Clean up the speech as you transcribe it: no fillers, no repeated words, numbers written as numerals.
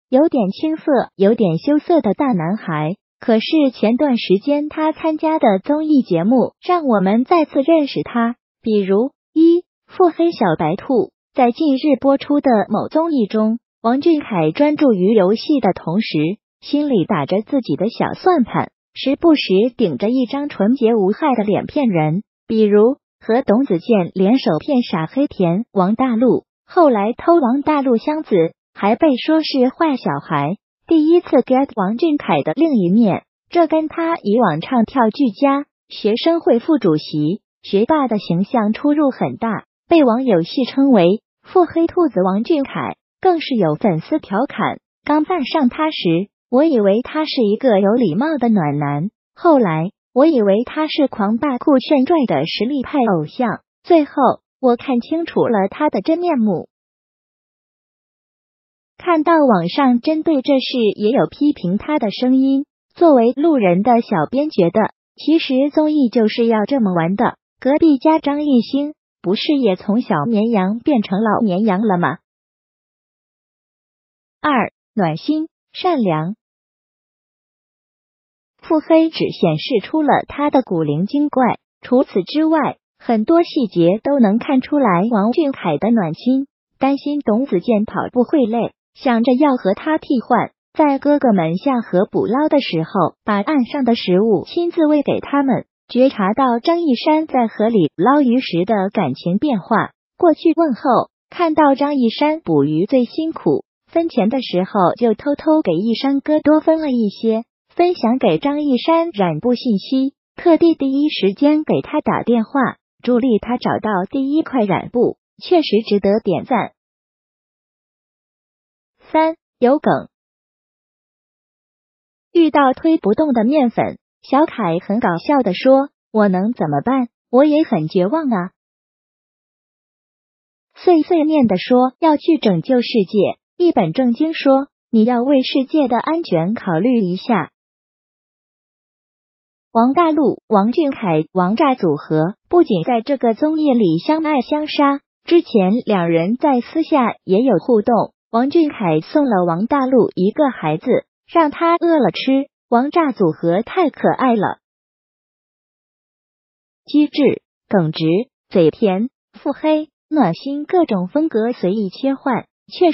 有点青涩，有点羞涩的大男孩。可是前段时间他参加的综艺节目让我们再次认识他，比如腹黑小白兔。在近日播出的某综艺中，王俊凯专注于游戏的同时，心里打着自己的小算盘，时不时顶着一张纯洁无害的脸骗人，比如和董子健联手骗傻黑甜王大陆，后来偷王大陆箱子，还被说是坏小孩。第一次 get 王俊凯的另一面，这跟他以往唱跳俱佳、学生会副主席、学霸的形象出入很大，被网友戏称为腹黑兔子王俊凯。更是有粉丝调侃，刚扮上他时，我以为他是一个有礼貌的暖男，后来我以为他是狂霸酷炫拽的实力派偶像，最后我看清楚了他的真面目。看到网上针对这事也有批评他的声音，作为路人的小编觉得，其实综艺就是要这么玩的。隔壁家张艺兴不是也从小绵羊变成老绵羊了吗？2. 暖心善良。腹黑只显示出了他的古灵精怪，除此之外，很多细节都能看出来王俊凯的暖心。担心董子健跑步会累，想着要和他替换，在哥哥们下河捕捞的时候，把岸上的食物亲自喂给他们。觉察到张一山在河里捞鱼时的感情变化，过去问候，看到张一山捕鱼最辛苦，分钱的时候就偷偷给一山哥多分了一些，分享给张一山染布信息，特地第一时间给他打电话，助力他找到第一块染布，确实值得点赞。3. 有梗。遇到推不动的面粉，小凯很搞笑地说，我能怎么办？我也很绝望啊。碎碎念地说要去拯救世界，一本正经说你要为世界的安全考虑一下。王大陆、王俊凯、王炸组合不仅在这个综艺里相爱相杀，之前两人在私下也有互动。王俊凯送了王大陆一个孩子，让他饿了吃。王炸组合太可爱了，机智、耿直、嘴甜、腹黑、暖心，各种风格随意切换，确